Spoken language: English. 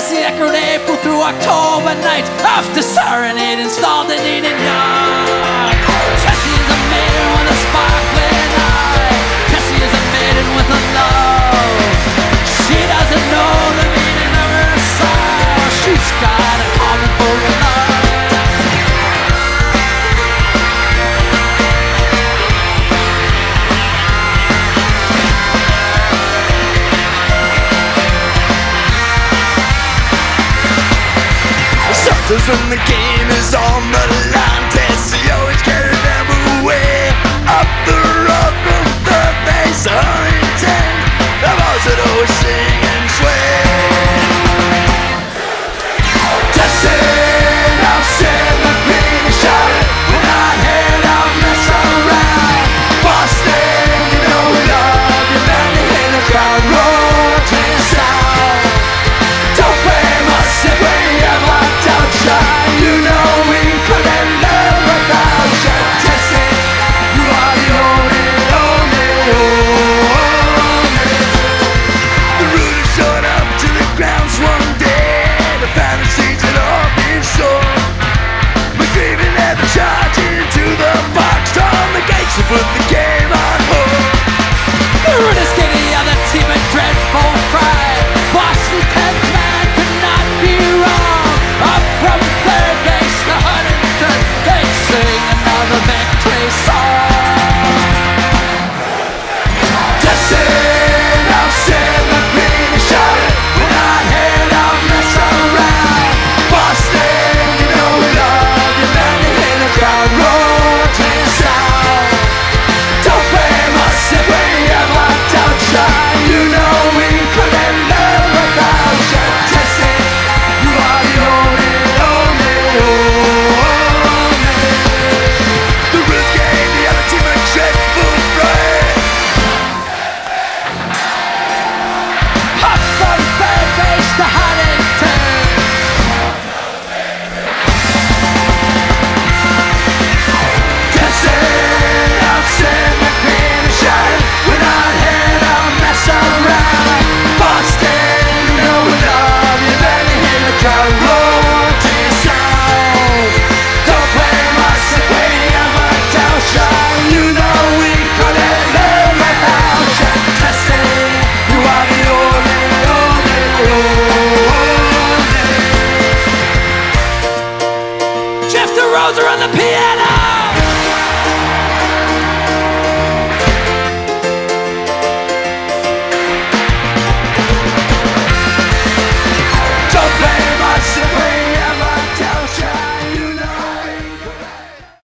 the echoed April through October night. After serenade installed in Eden Yard. Tessie is a maiden with a sparkling eye. Tessie is a maiden with a love. She doesn't know the meaning of her sorrow. She's got a calling for her love. Sometimes when the game is on the line, Tessie always carried them away. Up the road from the face of 110, the boys would always sing and sway. Tessie, now sing the green and shout it. We're not here, don't mess around. Boston, you know we love you, man, you hear the crowd roaring sound. Don't blame us if we ever doubt ya. You know we couldn't live without ya. Tessie, you are the only. The rooter showed up to the grounds one day. The fantasies had all been sold. McGreevy led the charge into the box. Storm the gates to put the game on hold. The rooters gave the other team a dreadful fright. Boston's 10th man could not be wrong. Up from third base to Huntington, they sing another victory song. Tessie, now sing the green and shout it. We're not here, don't mess around. Boston, you know we love you, man, you hear the crowd roaring sound. Don't blame us if we ever doubt ya. You know we couldn't live without ya. Tessie, you are the only. The Roots gave the other team a dreadful fright. Up from third base to Huntington. Tessie, now sing the green and shout it. We're not here, don't mess around. Boston, you know we love you, let me hear the crowd roaring sound. Don't blame us if we ever doubt ya. You know we couldn't live without ya. Tessie, you are the only. Jeff DeRosa on the piano.